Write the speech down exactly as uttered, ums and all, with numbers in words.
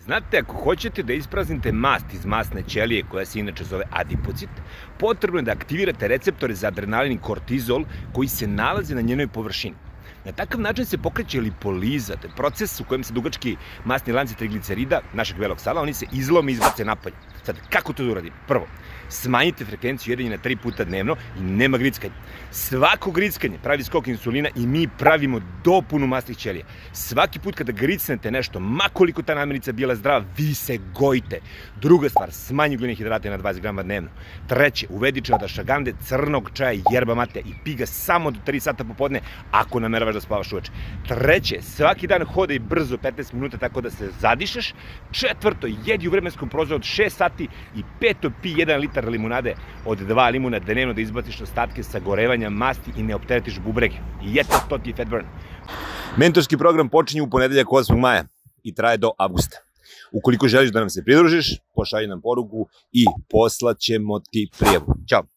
Znate, ako hoćete da ispraznite mast iz masne ćelije, koja se inače zove adipocit, potrebno je da aktivirate receptore za adrenalin i kortizol koji se nalaze na njenoj površini. Na takav način se pokreće lipoliza, to je proces u kojem se dugački masni lanci triglicerida, našeg belog sala, oni se izlome i izbace napolje. Sad, kako to da uradimo? Prvo, smanjite frekvenciju jedenja na tri puta dnevno i nema grickanja. Svako grickanje pravi skok insulina i mi pravimo dopunu masnih ćelija. Svaki put kada gricnete nešto, makoliko ta namirnica bila zdrava, vi se gojite. Druga stvar, smanji ugljenih hidrata na dvadeset grama dnevno. Treće, uvedi ashwagande, crnog čaja, yerba mate i pi ga samo do tri sata popodne ako nameravaš da spavaš uveče. Treće, svaki dan hodaj brzo petnaest minuta tako da se zadišeš. Četvrto, jedi u vremenskom prozoru od šest sati i peto, pi jedan litar limunade od dva limuna dnevno da izbaciš ostatke sagorevanja masti i ne opteretiš bubrege. I eto, to ti je fat burn. Mentorski program počinje u ponedeljak osmog maja i traje do avgusta. Ukoliko želiš da nam se pridružiš, pošalji nam poruku i poslaćemo ti prijavu. Ćao!